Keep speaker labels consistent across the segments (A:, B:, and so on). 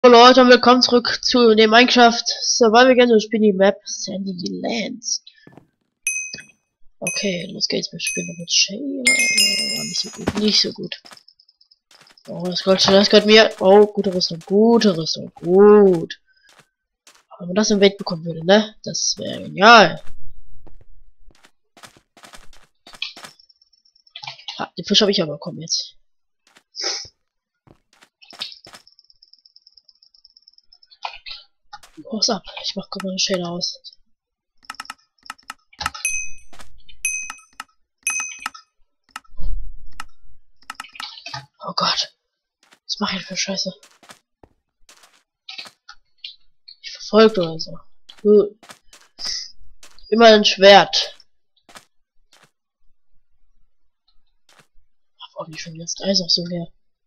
A: Hallo Leute und willkommen zurück zu dem Minecraft Survival Game und spielen die Map Sandy Lands. Okay, los geht's, wir spielen mit Shay. Nicht so gut, nicht so gut. Oh, das gehört mir. Oh, gute Rüstung, gut. Aber wenn man das im Weg bekommen würde, ne? Das wäre genial. Ha, den Fisch habe ich aber bekommen jetzt. Was ab? Ich mach gerade mal eine Shader aus. Oh Gott. Was mache ich für Scheiße? Ich verfolgt oder so. Immer ein Schwert. Hab auch nicht schon jetzt Eis auch so leer.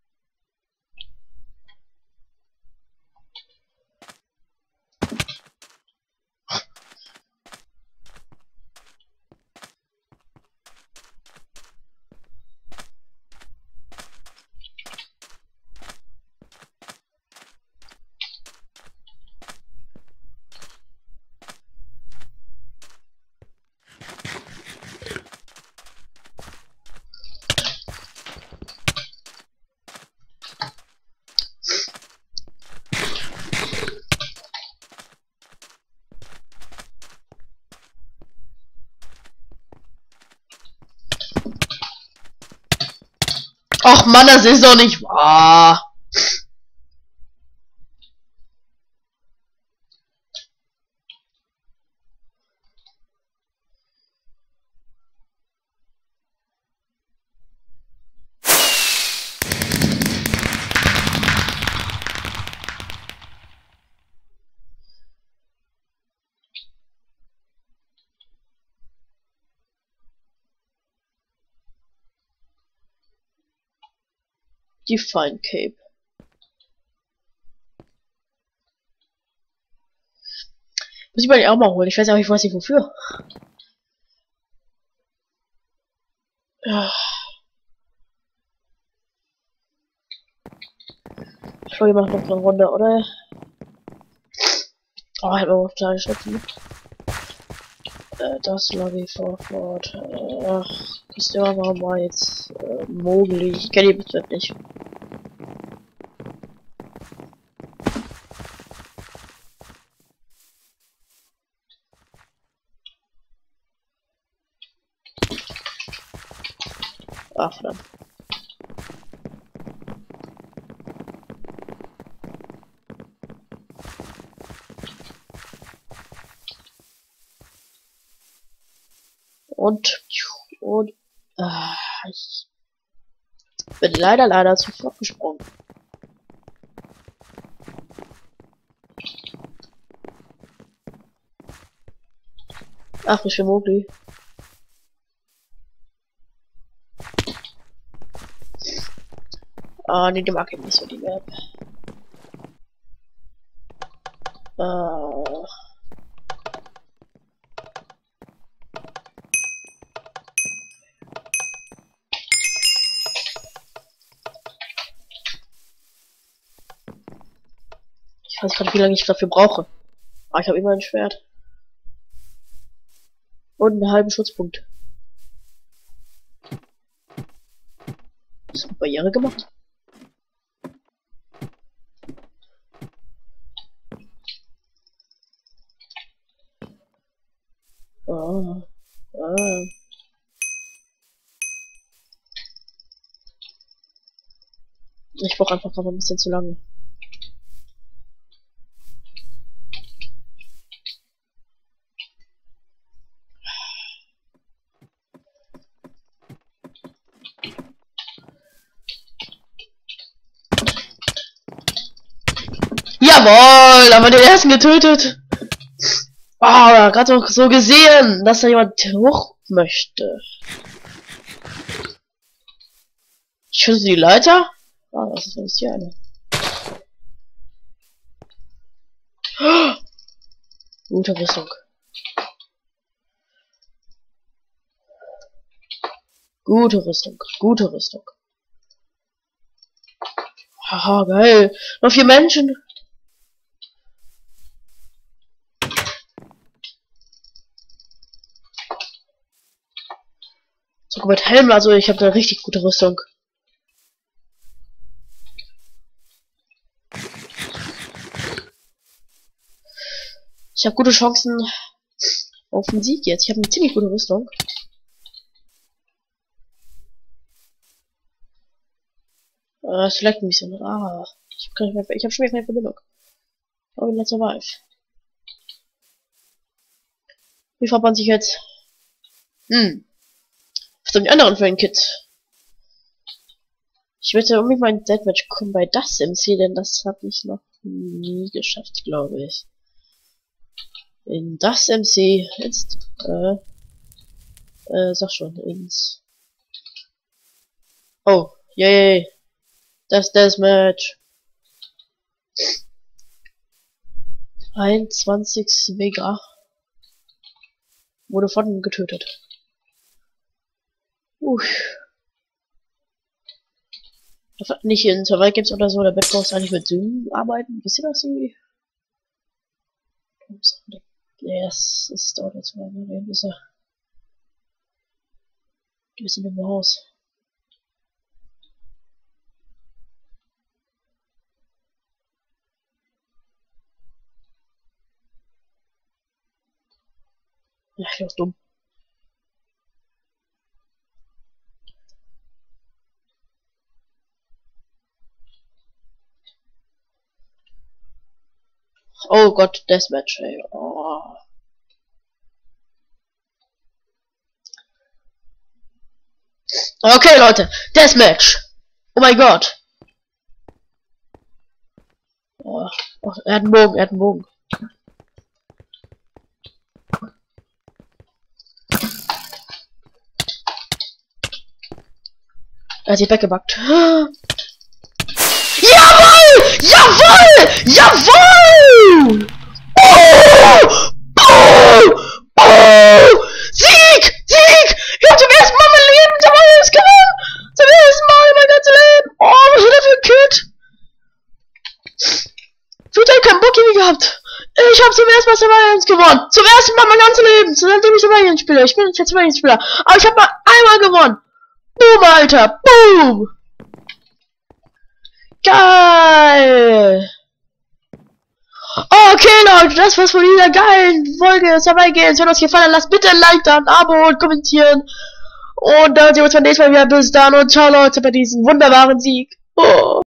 A: Ach Mann, das ist doch nicht wahr. Die Fine Cape. Muss ich mal auch mal holen. Ich weiß auch nicht, was ich wofür. Ja. Ich glaube, wir machen noch eine Runde, oder? Oh, ich hab auch total geschnitten. Das Lobby Forfort. Ach, das Server war jetzt Mogli. Ich kenne die bestimmt nicht. Ach, verdammt. Und ich bin leider zu fortgesprungen. Ach, ich bin Mogli. Ah, nee, die mag ich nicht so, die Map. Ich weiß gerade, wie lange ich dafür brauche. Ah, ich habe immer ein Schwert. Und einen halben Schutzpunkt. Das ist Barriere gemacht. Ich brauche einfach gerade ein bisschen zu lange. Jawohl, haben wir den ersten getötet. Ah, gerade auch so gesehen, dass da jemand hoch möchte. Ich schütze die Leiter. Ah, was ist das hier eine? Gute Rüstung. Gute Rüstung. Haha, geil. Noch 4 Menschen. Sogar mit Helm, also ich habe eine richtig gute Rüstung. Ich habe gute Chancen auf den Sieg jetzt. Ich habe eine ziemlich gute Rüstung. Es leckt ein bisschen. Ich habe schon wieder keine Verbindung. Oh, let's survive. Wie verbannt sich jetzt? Was sind die anderen für ein Kit? Ich möchte unbedingt mal ein Deathmatch kommen bei das MC, denn das habe ich noch nie geschafft, glaube ich. In das MC jetzt, sag schon, ins. Oh, yay. Das Deathmatch. 21. Vega wurde von getötet. Nicht in Survival Games oder so, der Bett brauchst du eigentlich mit Zoom arbeiten. Wisst ihr das irgendwie? Ja, das dauert jetzt mal. Bis er. Du bist in dem Haus. Ja, ich war's dumm. Oh Gott, Deathmatch, ey. Oh. Okay, Leute, Deathmatch. Oh mein Gott. Oh, er hat einen Bogen, er hat einen Bogen. Er hat sich weggebackt. Jawohl! Jawohl! Jawohl! Oh! Oh! Oh! Sieg! Sieg! Ich hab zum ersten Mal mein Leben damals gewonnen! Zum ersten Mal in meinem ganzen Leben! Oh, was ist das für ein Kid? Ich hab keinen Bock hier gehabt! Ich hab zum ersten Mal Survival gewonnen! Zum ersten Mal mein ganzes Leben! Seitdem ich Survival spiele. Ich bin jetzt Survival Spieler. Aber ich hab mal einmal gewonnen! Boom, Alter! Boom! Geil! Okay, Leute, das war's von dieser geilen Folge Survival Games. Wenn euch gefallen hat, lasst bitte ein Like da, ein Abo und kommentieren. Und dann sehen wir uns beim nächsten Mal wieder. Bis dann und ciao, Leute, bei diesem wunderbaren Sieg. Oh.